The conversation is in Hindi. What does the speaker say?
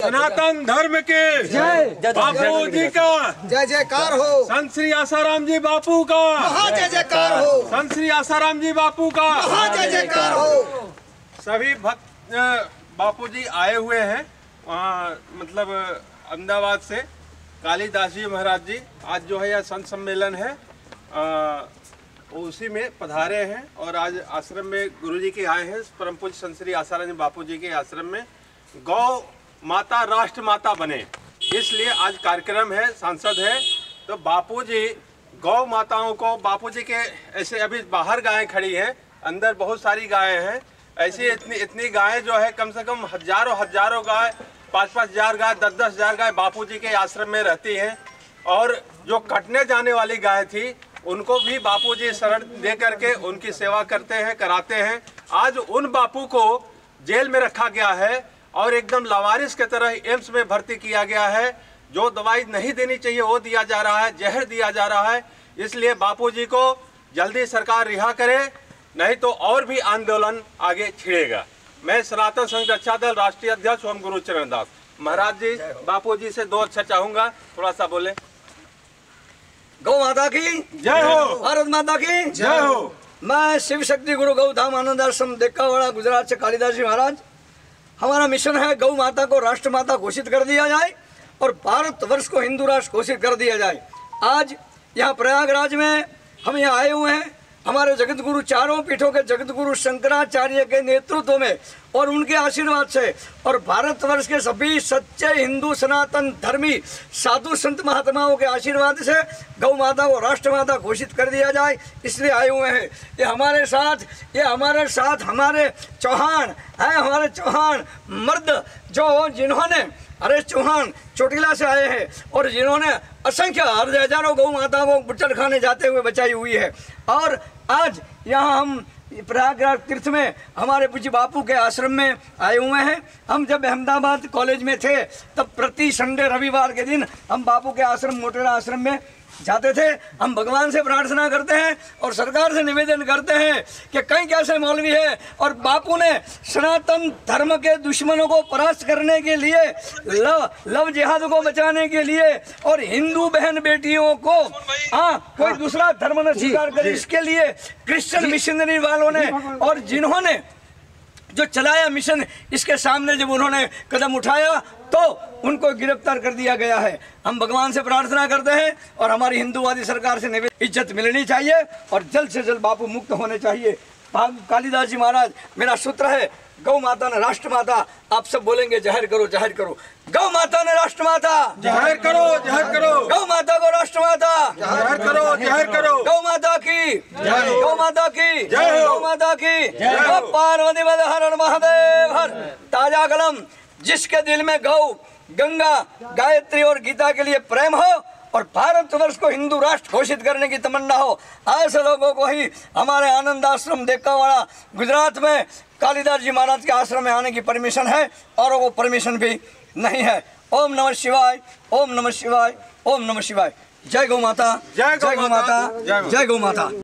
सनातन धर्म के जय, बापू जी का जय जयकार हो। संत श्री आसाराम जी बापू का महा जय जयकार हो। संत श्री आसाराम जी बापू का महा जय जयकार हो। सभी भक्त बापू जी आए हुए हैं वहाँ, मतलब अहमदाबाद से कालीदास जी महाराज जी आज जो है यह संत सम्मेलन है उसी में पधारे हैं और आज आश्रम में गुरु जी के आए हैं। परम पूज्य संत श्री आसाराम जी बापू जी के आश्रम में गौ माता राष्ट्र माता बने, इसलिए आज कार्यक्रम है, सांसद है। तो बापू जी गौ माताओं को, बापू जी के ऐसे अभी बाहर गायें खड़ी हैं, अंदर बहुत सारी गायें हैं, ऐसी इतनी गायें जो है कम से कम हजारों गाय, 5-5 हजार गाय, 10-10 हजार गाय बापू जी के आश्रम में रहती हैं। और जो कटने जाने वाली गाय थी उनको भी बापू जी शरण दे करके उनकी सेवा करते हैं, कराते हैं। आज उन बापू को जेल में रखा गया है और एकदम लावारिस के तरह एम्स में भर्ती किया गया है। जो दवाई नहीं देनी चाहिए वो दिया जा रहा है, जहर दिया जा रहा है। इसलिए बापू जी को जल्दी सरकार रिहा करे, नहीं तो और भी आंदोलन आगे छिड़ेगा। मैं सनातन संघ रक्षा दल राष्ट्रीय अध्यक्ष ओम गुरु चरण दास महाराज जी बापू जी से 2 अक्षर चाहूंगा, थोड़ा सा बोले। गौ माता की जय हो, भारत माता की जय हो। मैं शिव शक्ति गुरु गौधाम आनंद आश्रम देकावाड़ा गुजरात से कालीदास जी महाराज। हमारा मिशन है गौ माता को राष्ट्र माता घोषित कर दिया जाए और भारतवर्ष को हिंदू राष्ट्र घोषित कर दिया जाए। आज यहाँ प्रयागराज में हम यहाँ आए हुए हैं हमारे जगत गुरु, चारों पीठों के जगत गुरु शंकराचार्य के नेतृत्व में और उनके आशीर्वाद से और भारतवर्ष के सभी सच्चे हिंदू सनातन धर्मी साधु संत महात्माओं के आशीर्वाद से गौ माता को राष्ट्र माता घोषित कर दिया जाए, इसलिए आए हुए हैं। ये हमारे साथ हमारे चौहान हैं, हमारे चौहान मर्द जो जिन्होंने अरे चौहान चोटिला से आए हैं और जिन्होंने असंख्य हजारों गौ माताओं को बुच्चड़ खाने जाते हुए बचाई हुई है। और आज यहाँ हम प्रयागराज तीर्थ में हमारे पूज्य बापू के आश्रम में आए हुए हैं। हम जब अहमदाबाद कॉलेज में थे तब प्रति संडे रविवार के दिन हम बापू के आश्रम मोटेरा आश्रम में जाते थे। हम भगवान से प्रार्थना करते हैं और सरकार से निवेदन करते हैं कि कई कैसे मौलवी है और बापू ने सनातन धर्म के दुश्मनों को परास्त करने के लिए, लव जिहाद को बचाने के लिए और हिंदू बहन बेटियों को कोई दूसरा धर्म न स्वीकार करे, इसके लिए क्रिश्चियन मिशनरी वालों ने और जिन्होंने जो चलाया मिशन, इसके सामने जब उन्होंने कदम उठाया तो उनको गिरफ्तार कर दिया गया है। हम भगवान से प्रार्थना करते हैं और हमारी हिंदूवादी सरकार से इज्जत मिलनी चाहिए और जल्द से जल्द बापू मुक्त होने चाहिए। कालीदास जी महाराज, मेरा सूत्र है गौ माता ने राष्ट्र माता। आप सब बोलेंगे जहर करो जहर करो। गौ माता ने राष्ट्र माता, जहर करो जहर करो। गौ माता को राष्ट्र माता, जहर करो जहर करो। गौ माता की जय, गौ माता की जय, गौ माता की जय। पार्वती पद हर हर महादेव हर। ताजा कलम, जिसके दिल में गौ, गंगा, गायत्री और गीता के लिए प्रेम हो और भारतवर्ष को हिंदू राष्ट्र घोषित करने की तमन्ना हो, ऐसे लोगों को ही हमारे आनंद आश्रम देकावाड़ा गुजरात में कालीदास जी महाराज के आश्रम में आने की परमिशन है और वो परमिशन भी नहीं है। ओम नमः शिवाय, ओम नमः शिवाय, ओम नमः शिवाय। जय गौ माता, जय गौ माता, जय गौ माता।